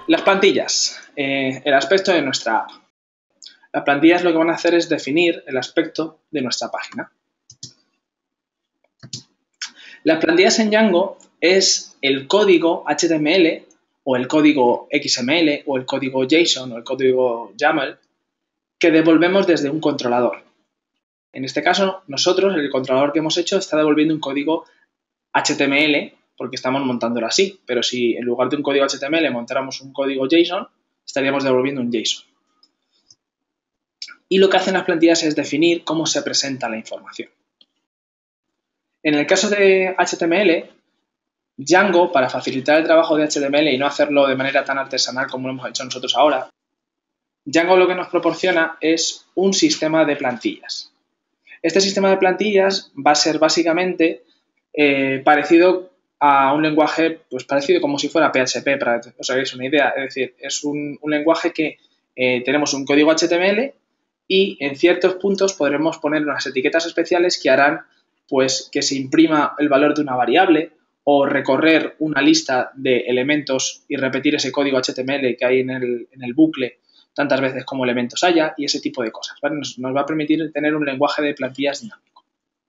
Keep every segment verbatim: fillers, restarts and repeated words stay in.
Las plantillas, eh, el aspecto de nuestra app. Las plantillas lo que van a hacer es definir el aspecto de nuestra página. Las plantillas en Django es el código H T M L o el código X M L o el código JSON o el código YAML que devolvemos desde un controlador. En este caso, nosotros, el controlador que hemos hecho, está devolviendo un código H T M L porque estamos montándolo así, pero si en lugar de un código H T M L montáramos un código JSON, estaríamos devolviendo un JSON. Y lo que hacen las plantillas es definir cómo se presenta la información. En el caso de H T M L, Django, para facilitar el trabajo de H T M L y no hacerlo de manera tan artesanal como lo hemos hecho nosotros ahora, Django lo que nos proporciona es un sistema de plantillas. Este sistema de plantillas va a ser básicamente eh, parecido a un lenguaje, pues parecido como si fuera P H P, para que os hagáis una idea. Es decir, es un, un lenguaje que eh, tenemos un código H T M L y en ciertos puntos podremos poner unas etiquetas especiales que harán pues, que se imprima el valor de una variable o recorrer una lista de elementos y repetir ese código H T M L que hay en el, en el bucle tantas veces como elementos haya y ese tipo de cosas, ¿vale? Nos, nos va a permitir tener un lenguaje de plantillas dinámico.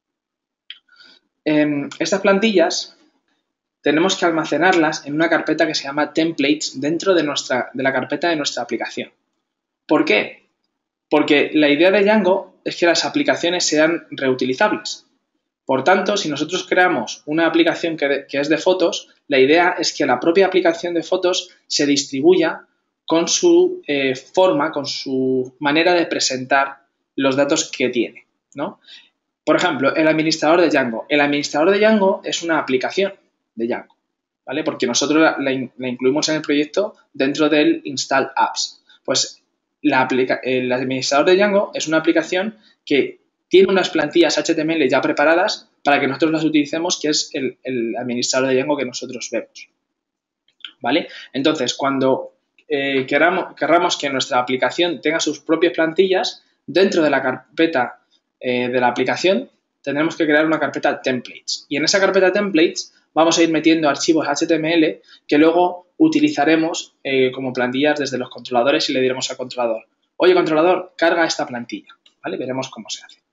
Eh, estas plantillas tenemos que almacenarlas en una carpeta que se llama templates dentro de, nuestra, de la carpeta de nuestra aplicación. ¿Por qué? Porque la idea de Django es que las aplicaciones sean reutilizables. Por tanto, si nosotros creamos una aplicación que, de, que es de fotos, la idea es que la propia aplicación de fotos se distribuya con su eh, forma, con su manera de presentar los datos que tiene, ¿no? Por ejemplo, el administrador de Django. El administrador de Django es una aplicación de Django, ¿vale? Porque nosotros la, la, la incluimos en el proyecto dentro del install apps. Pues la aplica, el administrador de Django es una aplicación que tiene unas plantillas H T M L ya preparadas para que nosotros las utilicemos, que es el, el administrador de Django que nosotros vemos, ¿vale? Entonces, cuando eh, queramos, querramos que nuestra aplicación tenga sus propias plantillas, dentro de la carpeta eh, de la aplicación tendremos que crear una carpeta templates. Y en esa carpeta templates vamos a ir metiendo archivos H T M L que luego utilizaremos eh, como plantillas desde los controladores y le diremos al controlador: oye, controlador, carga esta plantilla, ¿vale? Veremos cómo se hace.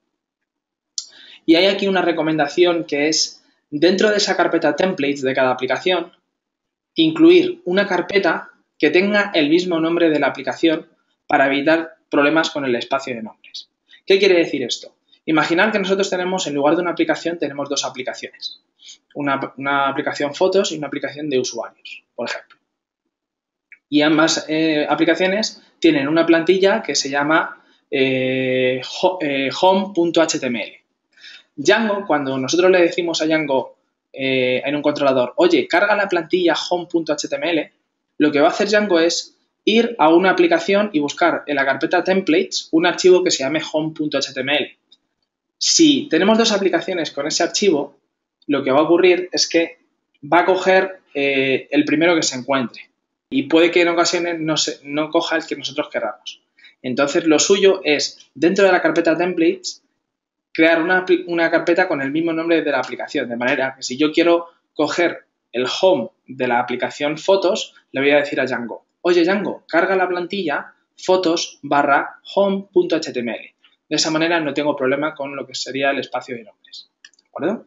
Y hay aquí una recomendación que es, dentro de esa carpeta templates de cada aplicación, incluir una carpeta que tenga el mismo nombre de la aplicación para evitar problemas con el espacio de nombres. ¿Qué quiere decir esto? Imaginar que nosotros tenemos, en lugar de una aplicación, tenemos dos aplicaciones. Una, una aplicación fotos y una aplicación de usuarios, por ejemplo. Y ambas eh, aplicaciones tienen una plantilla que se llama eh, home punto H T M L. Django, cuando nosotros le decimos a Django eh, en un controlador: oye, carga la plantilla home punto H T M L, lo que va a hacer Django es ir a una aplicación y buscar en la carpeta templates un archivo que se llame home punto H T M L. Si tenemos dos aplicaciones con ese archivo, lo que va a ocurrir es que va a coger eh, el primero que se encuentre y puede que en ocasiones no, se, no coja el que nosotros queramos. Entonces, lo suyo es, dentro de la carpeta templates, crear una, una carpeta con el mismo nombre de la aplicación, de manera que si yo quiero coger el home de la aplicación fotos, le voy a decir a Django: oye, Django, carga la plantilla fotos barra home punto H T M L. De esa manera no tengo problema con lo que sería el espacio de nombres, ¿de acuerdo?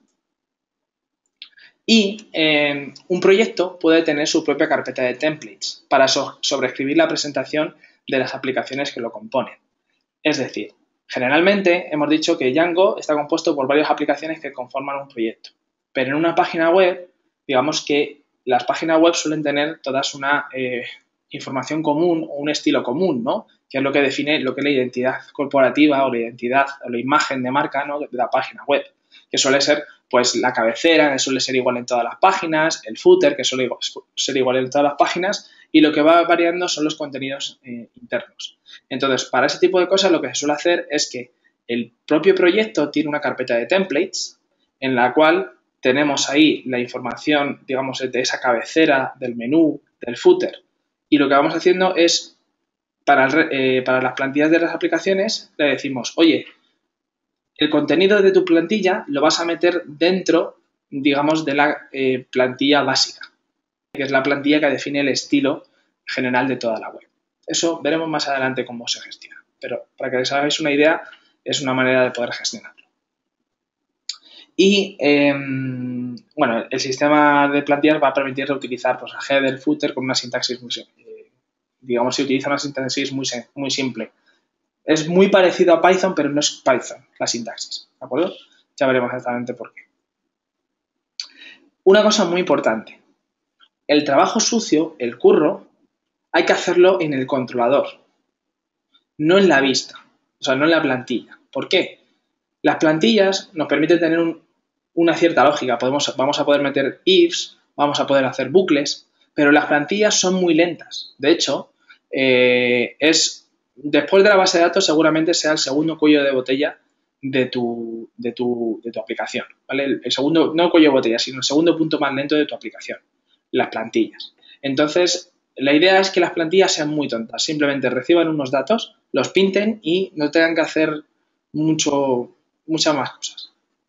Y eh, un proyecto puede tener su propia carpeta de templates para so sobreescribir la presentación de las aplicaciones que lo componen. Es decir, generalmente hemos dicho que Django está compuesto por varias aplicaciones que conforman un proyecto, pero en una página web, digamos que las páginas web suelen tener todas una eh, información común o un estilo común, ¿no? Que es lo que define lo que es la identidad corporativa o la identidad o la imagen de marca, ¿no?, de la página web, que suele ser pues la cabecera, que suele ser igual en todas las páginas, el footer, que suele ser igual en todas las páginas, y lo que va variando son los contenidos eh, internos. Entonces, para ese tipo de cosas lo que se suele hacer es que el propio proyecto tiene una carpeta de templates en la cual tenemos ahí la información, digamos, de esa cabecera, del menú, del footer, y lo que vamos haciendo es, para, el, eh, para las plantillas de las aplicaciones, le decimos: oye, el contenido de tu plantilla lo vas a meter dentro, digamos, de la eh, plantilla básica, que es la plantilla que define el estilo general de toda la web. Eso veremos más adelante cómo se gestiona, pero para que os hagáis una idea, es una manera de poder gestionarlo. Y, eh, bueno, el sistema de plantillas va a permitir reutilizar pues, el header, el footer con una sintaxis muy simple. Eh, digamos, se utiliza una sintaxis muy, muy simple. Es muy parecido a Python, pero no es Python la sintaxis, ¿de acuerdo? Ya veremos exactamente por qué. Una cosa muy importante. El trabajo sucio, el curro, hay que hacerlo en el controlador, no en la vista, o sea, no en la plantilla. ¿Por qué? Las plantillas nos permiten tener un, una cierta lógica. Podemos, vamos a poder meter ifs, vamos a poder hacer bucles, pero las plantillas son muy lentas. De hecho, eh, es... Después de la base de datos seguramente sea el segundo cuello de botella de tu, de tu, de tu aplicación, ¿vale? El, el segundo, no cuello de botella, sino el segundo punto más lento de tu aplicación, las plantillas. Entonces, la idea es que las plantillas sean muy tontas, simplemente reciban unos datos, los pinten y no tengan que hacer mucho, muchas más cosas.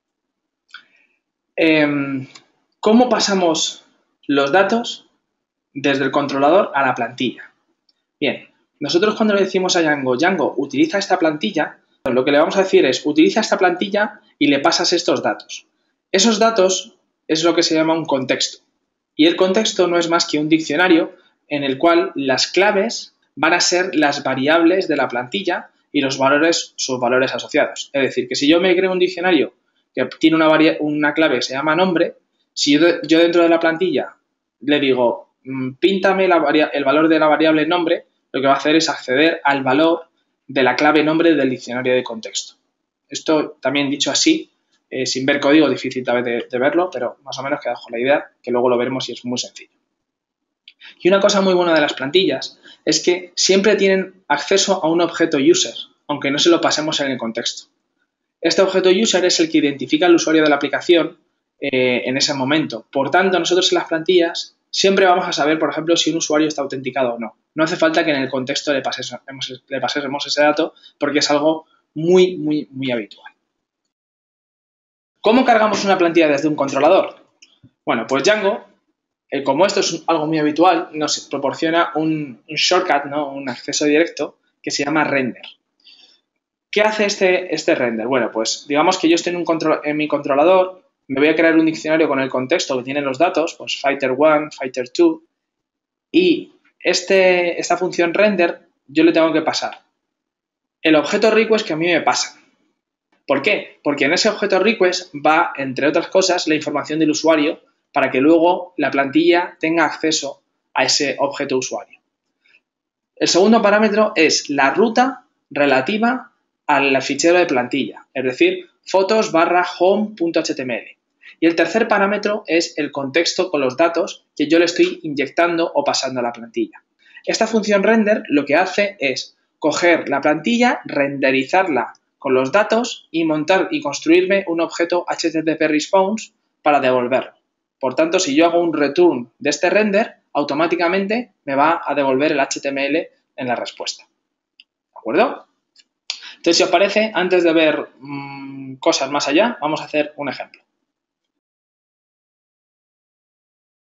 Eh, ¿Cómo pasamos los datos desde el controlador a la plantilla? Bien. Nosotros cuando le decimos a Django, Django, utiliza esta plantilla, lo que le vamos a decir es, utiliza esta plantilla y le pasas estos datos. Esos datos es lo que se llama un contexto. Y el contexto no es más que un diccionario en el cual las claves van a ser las variables de la plantilla y los valores, sus valores asociados. Es decir, que si yo me creo un diccionario que tiene una, una clave que se llama nombre, si yo, yo dentro de la plantilla le digo, píntame la el valor de la variable nombre, lo que va a hacer es acceder al valor de la clave nombre del diccionario de contexto. Esto también dicho así, eh, sin ver código, difícil tal vez de, de verlo, pero más o menos queda bajo la idea, que luego lo veremos y es muy sencillo. Y una cosa muy buena de las plantillas es que siempre tienen acceso a un objeto user, aunque no se lo pasemos en el contexto. Este objeto user es el que identifica al usuario de la aplicación eh, en ese momento. Por tanto, nosotros en las plantillas siempre vamos a saber, por ejemplo, si un usuario está autenticado o no. No hace falta que en el contexto le pasemos, le pasemos ese dato porque es algo muy, muy, muy habitual. ¿Cómo cargamos una plantilla desde un controlador? Bueno, pues Django, eh, como esto es algo muy habitual, nos proporciona un, un shortcut, ¿no? Un acceso directo que se llama render. ¿Qué hace este, este render? Bueno, pues digamos que yo estoy en, un control, en mi controlador, me voy a crear un diccionario con el contexto que tiene los datos, pues fighter uno, fighter dos, y este, esta función render yo le tengo que pasar el objeto request que a mí me pasa. ¿Por qué? Porque en ese objeto request va, entre otras cosas, la información del usuario para que luego la plantilla tenga acceso a ese objeto usuario. El segundo parámetro es la ruta relativa al fichero de plantilla, es decir, fotos barra home.html. Y el tercer parámetro es el contexto con los datos que yo le estoy inyectando o pasando a la plantilla. Esta función render lo que hace es coger la plantilla, renderizarla con los datos y montar y construirme un objeto H T T P response para devolverlo. Por tanto, si yo hago un return de este render, automáticamente me va a devolver el H T M L en la respuesta. ¿De acuerdo? Entonces, si os parece, antes de ver mmm, cosas más allá, vamos a hacer un ejemplo.